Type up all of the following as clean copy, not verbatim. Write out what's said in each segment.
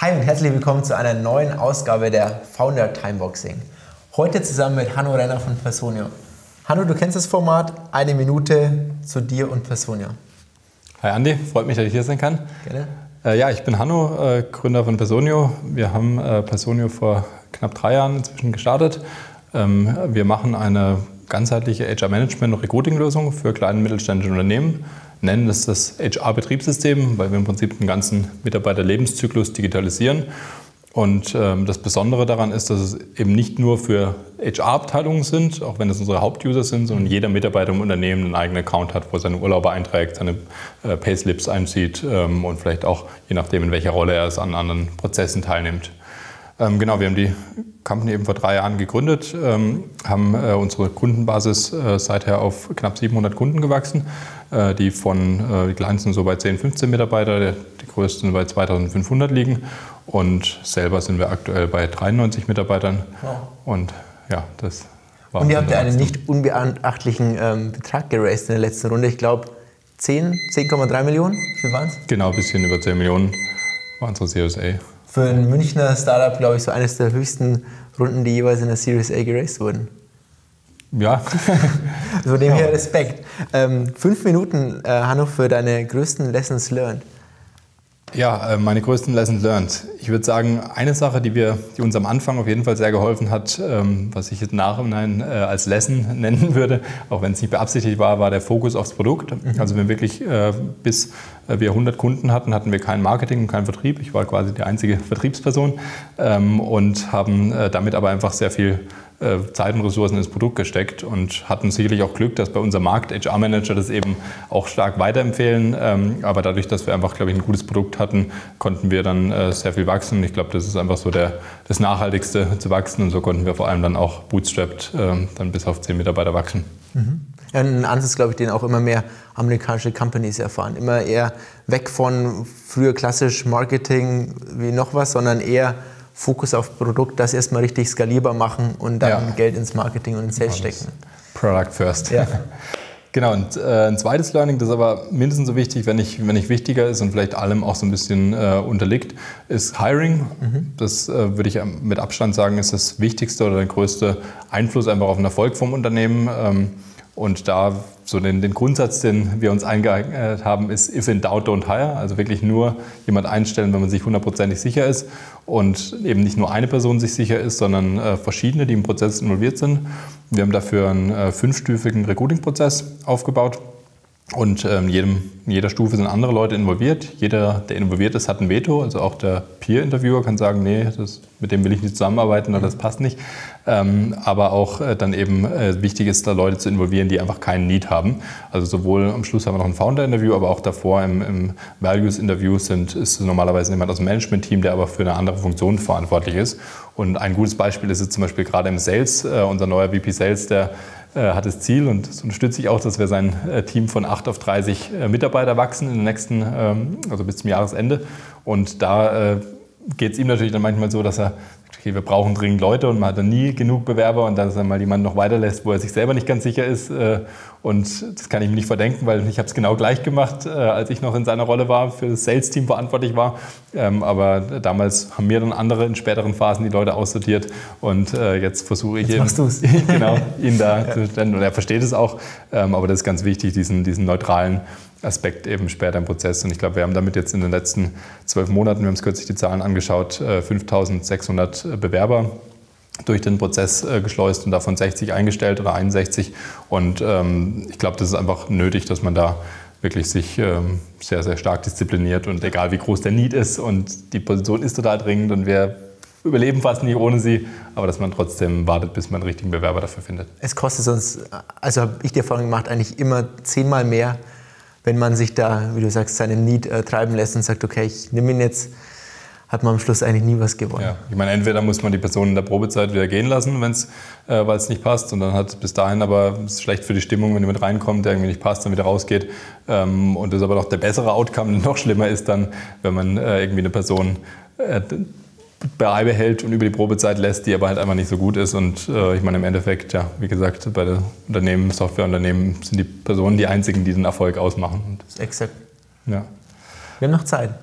Hi und herzlich willkommen zu einer neuen Ausgabe der Founder Timeboxing. Heute zusammen mit Hanno Renner von Personio. Hanno, du kennst das Format, 1 Minute zu dir und Personio. Hi Andi, freut mich, dass ich hier sein kann. Gerne. Ja, ich bin Hanno, Gründer von Personio. Wir haben Personio vor knapp 3 Jahren inzwischen gestartet. Wir machen eine ganzheitliche HR-Management- und Recruiting-Lösung für kleine und mittelständische Unternehmen. Nennen es das HR-Betriebssystem, weil wir im Prinzip den ganzen Mitarbeiterlebenszyklus digitalisieren. Und das Besondere daran ist, dass es eben nicht nur für HR-Abteilungen sind, auch wenn es unsere Hauptuser sind, sondern jeder Mitarbeiter im Unternehmen einen eigenen Account hat, wo er seine Urlaube einträgt, seine Payslips einzieht und vielleicht auch, je nachdem in welcher Rolle er es an anderen Prozessen teilnimmt. Genau, wir haben die Company eben vor 3 Jahren gegründet, haben unsere Kundenbasis seither auf knapp 700 Kunden gewachsen, die kleinsten so bei 10, 15 Mitarbeiter, die größten bei 2500 liegen und selber sind wir aktuell bei 93 Mitarbeitern. Wow. Und ja, das war. Und ihr habt ja einen nicht unbeachtlichen Betrag geraced in der letzten Runde, ich glaube 10,3 Millionen, wie viel waren es? Genau, ein bisschen über 10 Millionen war unsere Series A. Für ein Münchner Startup, glaube ich, so eines der höchsten Runden, die jeweils in der Series A geraced wurden. Ja. Von dem her Respekt. 5 Minuten, Hanno, für deine größten Lessons learned. Ja, meine größten Lessons learned. Ich würde sagen, eine Sache, die uns am Anfang auf jeden Fall sehr geholfen hat, was ich jetzt nachhinein als Lesson nennen würde, auch wenn es nicht beabsichtigt war der Fokus aufs Produkt. Also wir wirklich, bis wir 100 Kunden hatten, hatten wir kein Marketing und keinen Vertrieb. Ich war quasi die einzige Vertriebsperson und haben damit aber einfach sehr viel Zeit und Ressourcen ins Produkt gesteckt und hatten sicherlich auch Glück, dass bei unserem Markt HR-Manager das eben auch stark weiterempfehlen. Aber dadurch, dass wir einfach, glaube ich, ein gutes Produkt hatten, konnten wir dann sehr viel wachsen. Ich glaube, das ist einfach so das Nachhaltigste zu wachsen und so konnten wir vor allem dann auch bootstrapped dann bis auf 10 Mitarbeiter wachsen. Mhm. Ja, ein Ansatz, glaube ich, den auch immer mehr amerikanische Companies erfahren. Immer eher weg von früher klassisch Marketing wie noch was, sondern eher Fokus auf Produkt, das erstmal richtig skalierbar machen und dann Geld ins Marketing und ins Sales stecken. Product first. Ja. Genau, und ein zweites Learning, das aber mindestens so wichtig, wenn nicht wichtiger ist und vielleicht allem auch so ein bisschen unterliegt, ist Hiring. Das würde ich mit Abstand sagen, ist das wichtigste oder der größte Einfluss einfach auf den Erfolg vom Unternehmen. Und da so den Grundsatz, den wir uns eingeeignet haben, ist if in doubt, don't hire. Also wirklich nur jemand einstellen, wenn man sich 100%ig sicher ist und eben nicht nur eine Person sich sicher ist, sondern verschiedene, die im Prozess involviert sind. Wir haben dafür einen 5-stufigen Recruiting-Prozess aufgebaut. Und in jeder Stufe sind andere Leute involviert. Jeder, der involviert ist, hat ein Veto. Also auch der Peer-Interviewer kann sagen, nee, mit dem will ich nicht zusammenarbeiten oder das passt nicht. Aber auch dann eben wichtig ist, da Leute zu involvieren, die einfach keinen Need haben. Also sowohl am Schluss haben wir noch ein Founder-Interview, aber auch davor im Values-Interview ist normalerweise jemand aus dem Management-Team, der aber für eine andere Funktion verantwortlich ist. Und ein gutes Beispiel ist jetzt zum Beispiel gerade im Sales. Unser neuer VP Sales, der hat das Ziel und das unterstütze ich auch, dass wir sein Team von 8 auf 30 Mitarbeiter wachsen in den nächsten, also bis zum Jahresende. Und da geht es ihm natürlich dann manchmal so, dass er sagt, okay, wir brauchen dringend Leute und man hat dann nie genug Bewerber und dass er mal jemanden noch weiterlässt, wo er sich selber nicht ganz sicher ist. Und das kann ich mir nicht verdenken, weil ich habe es genau gleich gemacht, als ich noch in seiner Rolle war, für das Sales-Team verantwortlich war. Aber damals haben mir dann andere in späteren Phasen die Leute aussortiert und jetzt versuche ich ihn da zu stellen. Und er versteht es auch, aber das ist ganz wichtig, diesen neutralen Aspekt eben später im Prozess. Und ich glaube, wir haben damit jetzt in den letzten 12 Monaten, wir haben uns kürzlich die Zahlen angeschaut, 5.600 Bewerber durch den Prozess geschleust und davon 60 eingestellt oder 61. Und ich glaube, das ist einfach nötig, dass man da wirklich sich sehr, sehr stark diszipliniert und egal wie groß der Need ist und die Position ist total dringend und wir überleben fast nie ohne sie, aber dass man trotzdem wartet, bis man einen richtigen Bewerber dafür findet. Es kostet uns, also habe ich die Erfahrung gemacht, eigentlich immer 10-mal mehr, wenn man sich da, wie du sagst, seinen Need treiben lässt und sagt, okay, ich nehme ihn jetzt, hat man am Schluss eigentlich nie was gewonnen. Ja, ich meine, entweder muss man die Person in der Probezeit wieder gehen lassen, weil es nicht passt und dann hat bis dahin aber es ist schlecht für die Stimmung, wenn jemand reinkommt, der irgendwie nicht passt und wieder rausgeht. Und das ist aber noch der bessere Outcome, noch schlimmer ist dann, wenn man irgendwie eine Person beibehält und über die Probezeit lässt, die aber halt einfach nicht so gut ist. Und ich meine, im Endeffekt, ja, wie gesagt, bei den Softwareunternehmen sind die Personen die einzigen, die den Erfolg ausmachen. Exakt. Ja. Wir haben noch Zeit.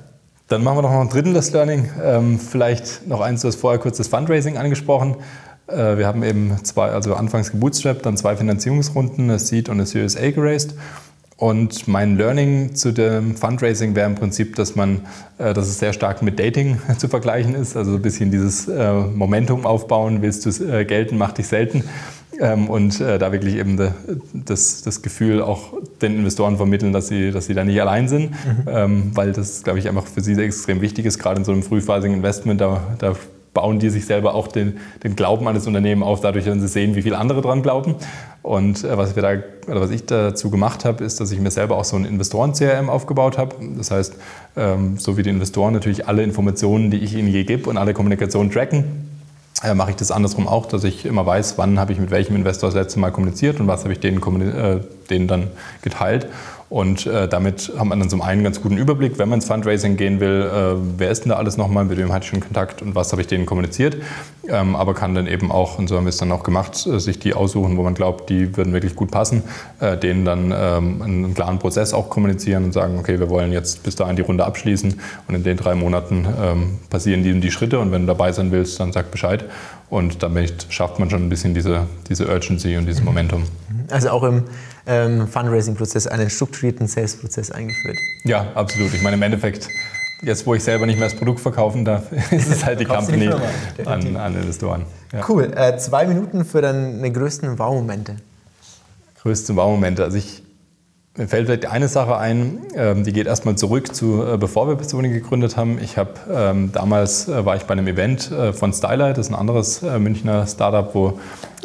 Dann machen wir noch ein drittes Learning. Vielleicht noch eins, du hast vorher kurz das Fundraising angesprochen. Wir haben eben anfangs gebootstrapped, dann 2 Finanzierungsrunden, eine Seed und eine Series A geraced. Und mein Learning zu dem Fundraising wäre im Prinzip, dass es sehr stark mit Dating zu vergleichen ist. Also ein bisschen dieses Momentum aufbauen, willst du es gelten, mach dich selten. Und da wirklich eben das Gefühl auch den Investoren vermitteln, dass sie da nicht allein sind. Weil das, glaube ich, einfach für sie extrem wichtig ist, gerade in so einem frühphasigen Investment. Da bauen die sich selber auch den Glauben an das Unternehmen auf, dadurch, wenn sie sehen, wie viele andere dran glauben. Und was ich dazu gemacht habe, ist, dass ich mir selber auch so ein Investoren-CRM aufgebaut habe. Das heißt, so wie die Investoren natürlich alle Informationen, die ich ihnen je gebe und alle Kommunikation tracken, mache ich das andersrum auch, dass ich immer weiß, wann habe ich mit welchem Investor das letzte Mal kommuniziert und was habe ich denen dann geteilt. Und damit hat man dann zum einen einen ganz guten Überblick, wenn man ins Fundraising gehen will, wer ist denn da alles nochmal, mit wem hatte ich schon Kontakt und was habe ich denen kommuniziert. Aber kann dann eben auch, und so haben wir es dann auch gemacht, sich die aussuchen, wo man glaubt, die würden wirklich gut passen, denen dann einen klaren Prozess auch kommunizieren und sagen, okay, wir wollen jetzt bis dahin die Runde abschließen und in den 3 Monaten passieren die Schritte und wenn du dabei sein willst, dann sag Bescheid. Und damit schafft man schon ein bisschen diese Urgency und dieses Momentum. Also auch im Fundraising-Prozess einen strukturierten Sales-Prozess eingeführt. Ja, absolut. Ich meine, im Endeffekt, jetzt wo ich selber nicht mehr das Produkt verkaufen darf, ist es halt die Company an Investoren. Ja. Cool. 2 Minuten für deine größten Wow-Momente. Größte Wow-Momente. Also mir fällt vielleicht eine Sache ein, die geht erstmal zurück zu, bevor wir Pistoni gegründet haben. Damals war ich bei einem Event von Stylight, das ist ein anderes Münchner Startup, wo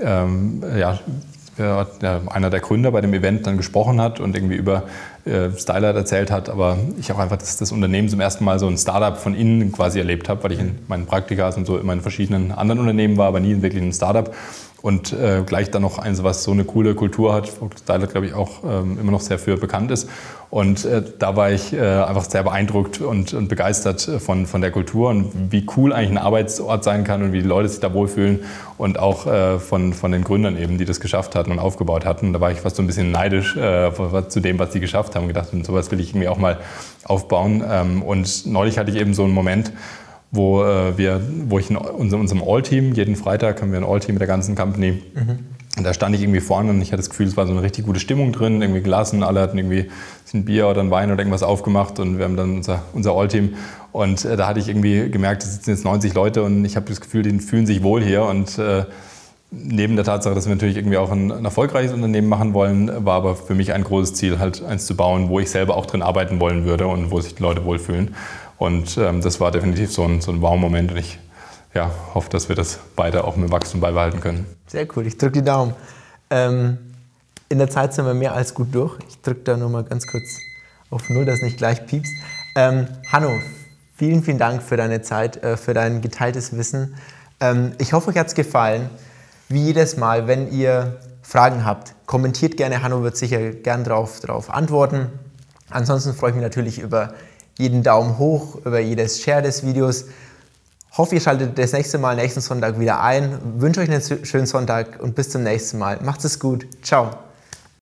einer der Gründer bei dem Event dann gesprochen hat und irgendwie über Stylight erzählt hat, aber ich auch einfach das Unternehmen zum ersten Mal so ein Startup von innen quasi erlebt habe, weil ich in meinen Praktikas und so immer in verschiedenen anderen Unternehmen war, aber nie wirklich in einem Startup. Und gleich dann noch eins, was so eine coole Kultur hat, wo Stylight, glaube ich, auch immer noch sehr für bekannt ist. Und da war ich einfach sehr beeindruckt und begeistert von der Kultur und wie cool eigentlich ein Arbeitsort sein kann und wie die Leute sich da wohlfühlen und auch von den Gründern eben, die das geschafft hatten und aufgebaut hatten. Da war ich fast so ein bisschen neidisch zu dem, was die geschafft haben, gedacht, und sowas will ich irgendwie auch mal aufbauen. Und neulich hatte ich eben so einen Moment, wo ich in unserem All-Team, jeden Freitag haben wir ein All-Team mit der ganzen Company, und da stand ich irgendwie vorne und ich hatte das Gefühl, es war so eine richtig gute Stimmung drin, irgendwie gelassen, alle hatten irgendwie ein Bier oder ein Wein oder irgendwas aufgemacht und wir haben dann unser All-Team und da hatte ich irgendwie gemerkt, es sitzen jetzt 90 Leute und ich habe das Gefühl, die fühlen sich wohl hier und neben der Tatsache, dass wir natürlich irgendwie auch ein erfolgreiches Unternehmen machen wollen, war aber für mich ein großes Ziel, halt eins zu bauen, wo ich selber auch drin arbeiten wollen würde und wo sich die Leute wohlfühlen. Und das war definitiv so ein Wow-Moment und ich hoffe, dass wir das beide auch mit Wachstum beibehalten können. Sehr cool, ich drücke die Daumen. In der Zeit sind wir mehr als gut durch. Ich drücke da nur mal ganz kurz auf 0, dass nicht gleich piepst. Hanno, vielen, vielen Dank für deine Zeit, für dein geteiltes Wissen. Ich hoffe, euch hat es gefallen. Wie jedes Mal, wenn ihr Fragen habt, kommentiert gerne. Hanno wird sicher gern drauf antworten. Ansonsten freue ich mich natürlich über jeden Daumen hoch, über jedes Share des Videos. Hoffe, ihr schaltet das nächste Mal nächsten Sonntag wieder ein. Wünsche euch einen schönen Sonntag und bis zum nächsten Mal. Macht's es gut. Ciao.